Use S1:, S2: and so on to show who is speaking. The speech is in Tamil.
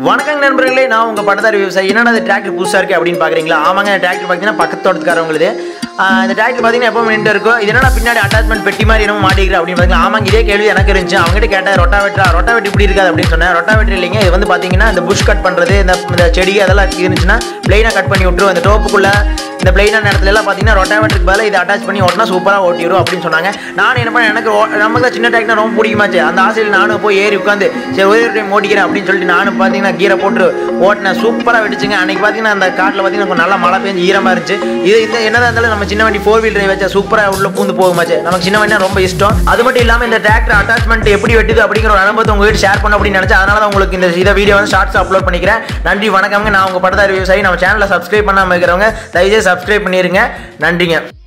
S1: வணக்கம் நண்பர்களே, நான் உங்கள் பட்டதாரி விவசாயி. என்னடா அது டிராக்டர் புதுசாக இருக்குது அப்படின்னு பார்க்குறீங்களா? ஆமாங்க, டிராக்டர் பார்த்தீங்கன்னா பக்கத்து தோட்டத்துக்காரவங்களுது. இந்த டிராக்டர் பார்த்தீங்கன்னா எப்போ நின்று இருக்கும். இது என்னடா பின்னாடி அட்டாச்மெண்ட் பெட்டி மாதிரி என்னமோ மாட்டிக்கிறேன் அப்படின்னு பார்த்தீங்கன்னா, ஆமாங்க இதே கேள்வி எனக்கு இருந்துச்சு. அவங்ககிட்ட கேட்டேன், ரொட்டாவேட்டர் இப்படி இருக்காது அப்படின்னு சொன்னேன். ரொட்டாவேட்டர் இல்லைங்க, இது வந்து பார்த்தீங்கன்னா இந்த புஷ் கட் பண்ணுறது, இந்த செடி அதெல்லாம் இருந்துச்சுன்னா பிளைனாக கட் பண்ணி விட்டுரும். அந்த டோப்புக்குள்ளே இந்த பிளைனான இடத்துல எல்லாம் பார்த்தீங்கன்னா ரொட்டாவேட்டருக்கு பதிலாக இதை அட்டாச் பண்ணி ஓட்டினா சூப்பராக ஓட்டிடும் அப்படின்னு சொன்னாங்க. நானும் என்ன பண்ணேன், எனக்கு நமக்கு தான் சின்ன டிராக்டர் ரொம்ப பிடிக்குமாச்சு. அந்த ஆசையில் நானும் போய் ஏறி உட்காந்து சரி ஒரே டைம் ஓட்டிக்கிறேன் அப்படின்னு சொல்லிட்டு நானும் பார்த்தீங்கன்னா கீரை போட்டு ஓட்டினேன். சூப்பராக வெடிச்சுங்க. அன்றைக்கி பார்த்தீங்கன்னா அந்த காட்டில் பார்த்தீங்கன்னா நல்லா மழை பெஞ்சு ஈரமாக இருந்துச்சு. இது இந்த என்னதான் இருந்தாலும் நம்ம சின்ன வண்டி 4 வீல் டிரைவ் வச்சா சூப்பராக உள்ள பூந்து போகுமாச்சு. நமக்கு சின்ன வண்டினா ரொம்ப இஷ்டம். அது மட்டும் இல்லாமல் இந்த டிராக்டர் அட்டாச்மெண்ட் எப்படி வெட்டுது அப்படிங்கிற ஒரு அனுபவத்தை உங்ககிட்ட ஷேர் பண்ண அப்படின்னு நினச்சேன். அதனால தான் உங்களுக்கு இந்த வீடியோ வந்து ஷார்ட்ஸ் அப்லோட் பண்ணிக்கிறேன். நன்றி, வணக்கங்க. நான் உங்கள் பட்டதாரி விவசாயி. நம்ம சேனலை சப்ஸ்கிரைப் பண்ணாமல் இருக்கிறவங்க தயவுசெய்து சப்ஸ்கிரைப் பண்ணிடுங்க. நன்றிங்க.